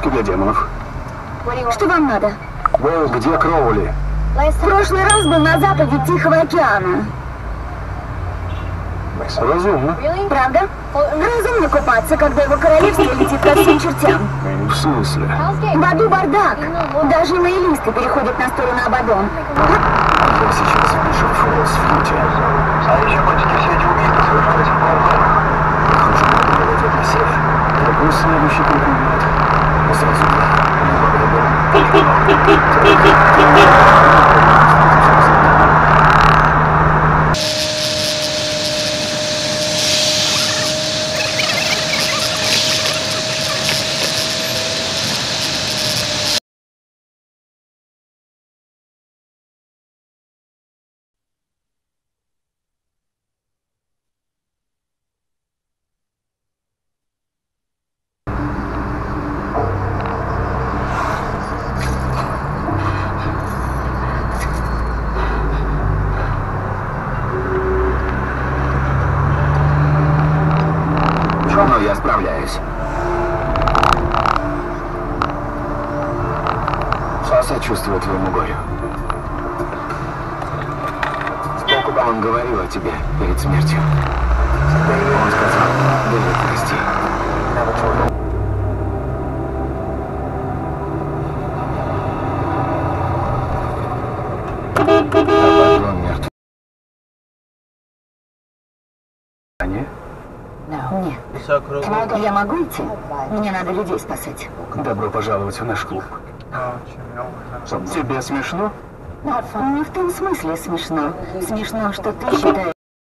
для демонов. Что вам надо? Вэлл, где Кроули? В прошлый раз был на западе Тихого океана. Разумно. Правда? Разумно купаться, когда его королевство летит ко всем чертям. В смысле? В аду бардак. Даже лоялисты переходят на сторону Абаддон. Я сейчас в Бишоп Фоллс, в Юте. А еще почти все эти убийства совершались в Барлоне. Похоже, надо говорить на север. Какой следующий конкурент? Сразу но я справляюсь. Сочувствую твоему горю. Он говорил о тебе перед смертью. Он сказал, Дэвид, прости. Он мертв. Нет? Я могу идти? Мне надо людей спасать. Добро пожаловать в наш клуб. Тебе смешно? Не в том смысле смешно. Смешно, что ты считаешь...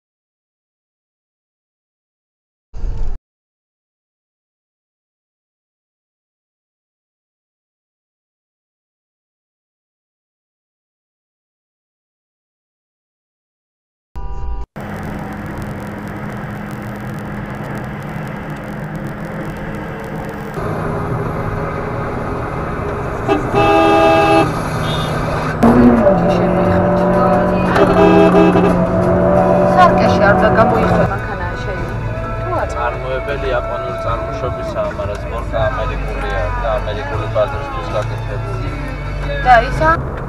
სარკეში არ გამოიხდება ქანააშენი. წარმოებელი იაპონური წარმოშობისაა, მაგრამ სპორტა ამერიკულია და ამერიკული ბაზრისთვის გაკეთებული. და ისა